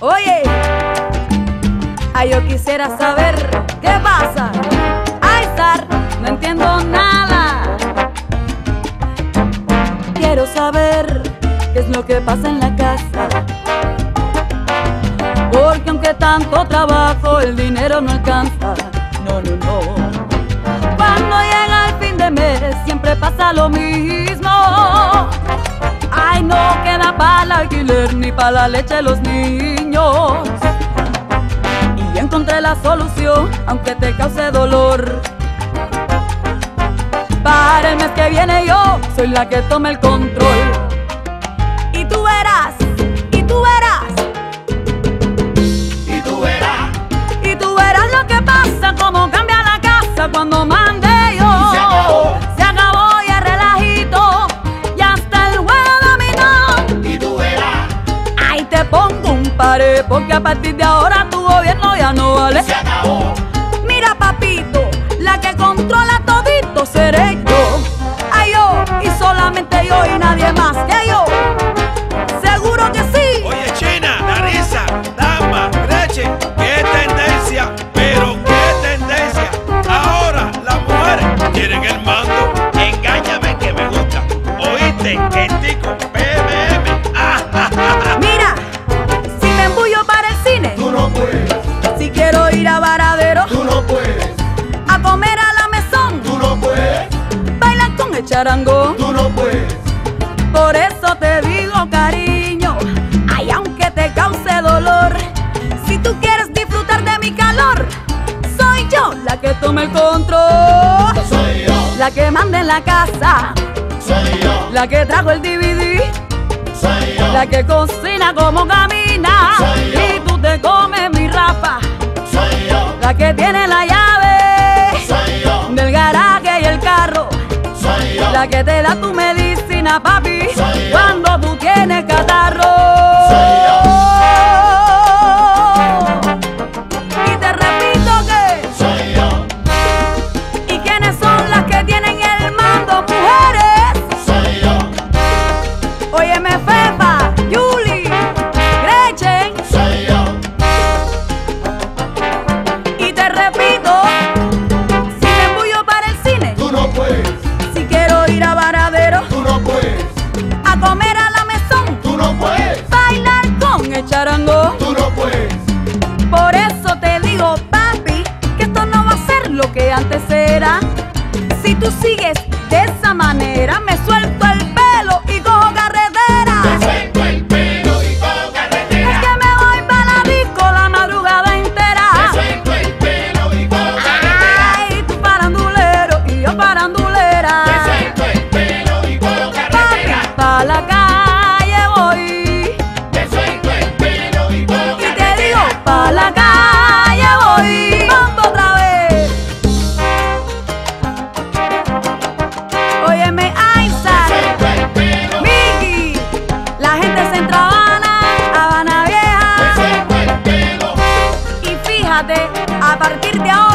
Oye, ay, yo quisiera saber qué pasa. Ay, Sar, no entiendo nada. Quiero saber qué es lo que pasa en la casa, porque aunque tanto trabajo, el dinero no alcanza. No, no, no. Cuando llega el fin de mes, siempre pasa lo mismo. Ay, no queda para el alquiler ni para la leche de los niños. Y ya encontré la solución, aunque te cause dolor. Para el mes que viene yo soy la que toma el control. Y tú verás, y tú verás, y tú verás, y tú verás lo que pasa, cómo cambia la casa cuando mande yo. Se acabó y el relajito, y hasta el juego dominó. y tú verás, Ahí te pongo un pared, porque a partir de ahora tu gobierno ya no vale. se acabó. Mira, papito, la que controla todito seré yo. Ay, yo, y solamente yo y nadie más que yo. Seguro que sí. Oye, China, Larissa, Dama, Gretchen, qué tendencia, pero qué tendencia. Ahora las mujeres quieren el mando. Engáñame que me gusta. Oíste, el tico, PMM. Mira, si me embullo para el cine, Tú no puedes, si quiero ir a Varadero, tú no puedes, a comer a la mesón, tú no puedes, bailar con el charango. tú no puedes. Por eso te digo, cariño, ay, aunque te cause dolor, si tú quieres disfrutar de mi calor, soy yo la que toma el control. Soy yo, La que manda en la casa, soy yo, la que trajo el DVD, soy yo, la que cocina como camina, Soy yo. y tú te comes mi rapa, soy yo, la que tiene la llave soy yo, del garaje y el carro, soy yo, la que te da tu medicina, papi, Soy yo. cuando tú tienes catarro. Soy yo. Y te repito que, soy yo, ¿y quiénes son las que tienen el mando, mujeres? soy yo, Óyeme, Fefa, Julie, Gretchen. soy yo, Y te repito, si me embullo para el cine, tú no puedes, si quiero ir a Varadero, tú no puedes, a comer a la mesón, tú no puedes, bailar con el charango. tú no puedes. Por eso te digo, papi, que esto no va a ser lo que antes era. Si tú sigues de esa manera, me suelto el pelo y cojo carretera. Te suelto el pelo y cojo Es carretera. que me voy para la disco la madrugada entera. Te suelto el pelo y cojo carretera. Ay, tú farandulero y yo farandulera. Te suelto el pelo y cojo carretera. Papi, pa' la calle voy. Te suelto el pelo y cojo Y te carretera. digo, pa' la calle voy. Vamos otra vez. Óyeme, Aizar, Suelto el pelo, Miki, la gente de Centro Habana, Habana te Vieja. suelto el pelo. Y fíjate, a partir de ahora